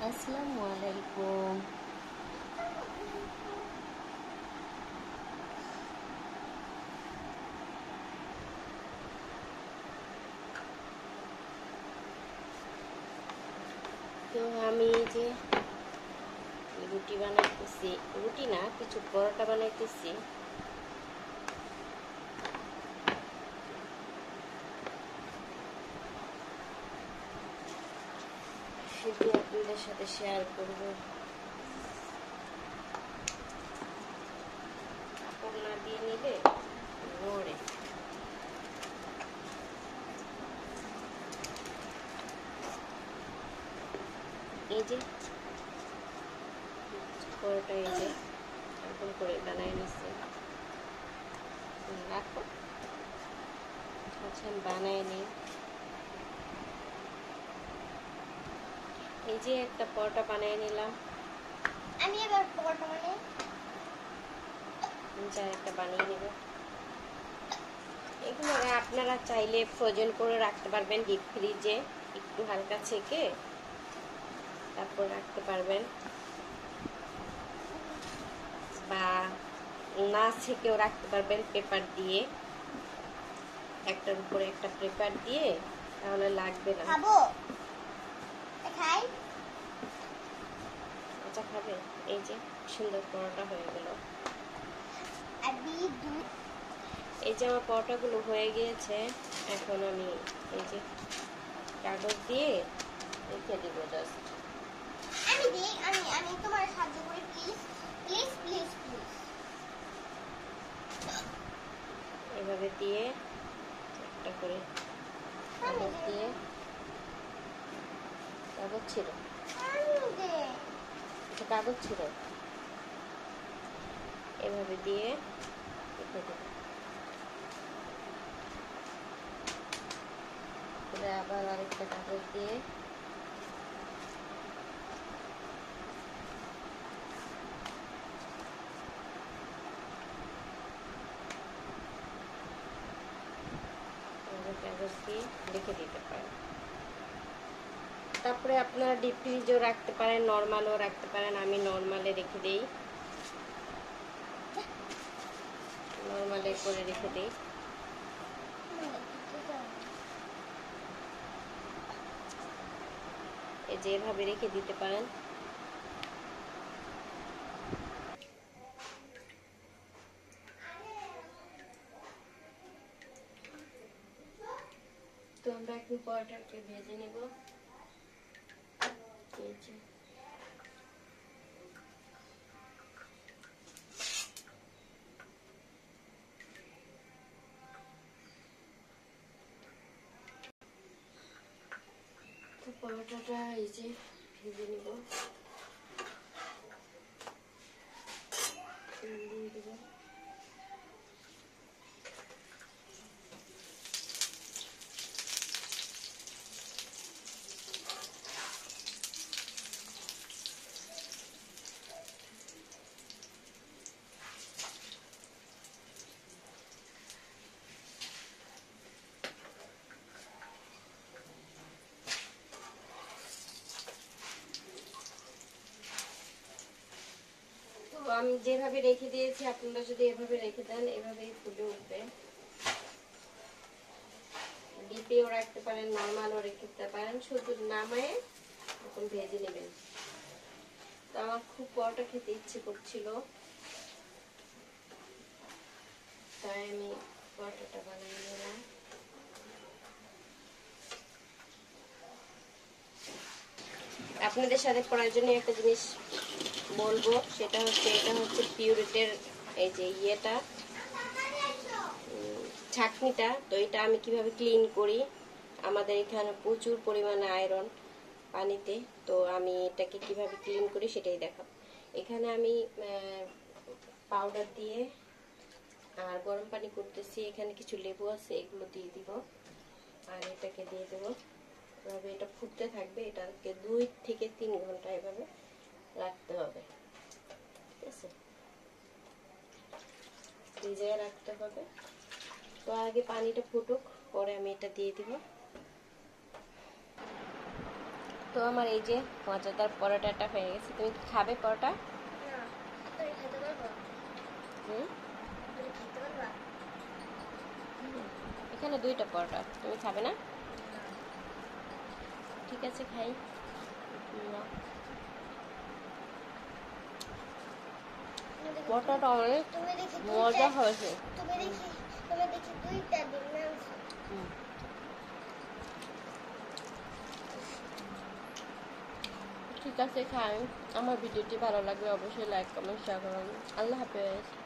আসসালামু আলাইকুম। তো আমি যে রুটি বানাইতেছি, রুটি না কিছু পরোটা বানাইতেছি। সেটি আপনাদের সাথে শেয়ার করব। কাপড় না দিয়ে নিলে নড়ে। এই যে পরোটা এই যে এরকম করে বানাই নিচ্ছি। রাখো, আচ্ছা বানাই নিই। এই যে একটা পরোটা বানিয়ে নিলাম। আমি এবার পরোটা বানাই। যা একটা বানিয়ে নেব। এগুলো আপনারা চাইলে ফ্রোজেন করে রাখতে পারবেন ডিপ ফ্রিজে, একটু হালকা ছেঁকে তারপর রাখতে পারবেন, বা না ছেঁকেও রাখতে পারবেন পেপার দিয়ে, একটার উপরে একটা পেপার দিয়ে, তাহলে লাগবে না। খাবো খাই। আচ্ছা খাবে। এই যে সুন্দর পরোটা হয়ে গেল। এই যে আমার পরোটাগুলো হয়ে গিয়েছে। এখন আমি এই যে কাগজ দিয়ে রেখে দিব জাস্ট। আমি দিই, আমি তোমার সাহায্য করি, প্লিজ প্লিজ প্লিজ প্লিজ। এভাবে দিয়ে একটা করে কাগজ দিয়ে, কাগজ ছিল, কাগজ ছিল, এভাবে দিয়ে রেখে দেব। আবার আরেকটা কাগজ দিয়ে কাগজ দিয়ে রেখে দিতে পারেন। তারপরে আপনারা ডিপ ফ্রিজেও রাখতে পারেন, নর্মালও রাখতে পারেন। আমি নর্মালে রেখে দিই, নর্মালে করে রেখে দিই। এই যে এভাবে রেখে দিতে পারেন। তো আমরা এখন পরোটাকে ভেজে নেব। তো পরোটাটা এই যে ভেজে নেব, দিয়ে দেব। আমি যেভাবে রেখে দিয়েছি, আপনারা যদি এভাবে রেখে দেন এভাবেই ফুটে উঠবে। ডিপেও রাখতে পারেন, নর্মালও রেখে পারেন, শুধু নামায়ে এখন ভেজে নেবেন। তো আমার খুব পরোটা খেতে ইচ্ছে করছিল, তাই আমি পরোটাটা বানিয়ে নিলাম। আপনাদের সাথে প্রয়োজনীয় একটা জিনিস বলবো, সেটা হচ্ছে এটা হচ্ছে পিউরিটের এই যে ইয়েটা, ছাঁকনিটা। তো এটা আমি কিভাবে ক্লিন করি, আমাদের এখানে প্রচুর পরিমাণে আয়রন পানিতে, তো আমি এটাকে কিভাবে ক্লিন করি সেটাই দেখাবো। এখানে আমি পাউডার দিয়ে আর গরম পানি করতেছি। এখানে কিছু লেবু আছে, এগুলো দিয়ে দিব, আর এটাকে দিয়ে দেবো। এভাবে এটা ফুটতে থাকবে। এটাকে 2 থেকে 3 ঘন্টা এভাবে রাখতে হবে, ঠিক আছে? ভিজিয়ে রাখতে হবে। তো আগে পানিটা ফুটুক, পরে আমি এটা দিয়ে দিব। তো আমার এই যে মজাদার পরোটাটা হয়ে গেছে। তুমি কি খাবে পরোটা? না, তুমি খেতে পারবো? হুম, তুমি খেতে পারবা? এখানে 2টা পরোটা, তুমি খাবে না? না। ঠিক আছে, খাই। নাও। তুমি দেখি পরোটাটা অনেক তুমি দেখি মজা হয়েছে। তুমি দেখি 2টা ডিম আনছো। হুম। ঠিক আছে, খাই। আমার ভিডিওটি ভালো লাগলে অবশ্যই লাইক কমেন্ট শেয়ার করুন। আল্লাহ হাফেজ।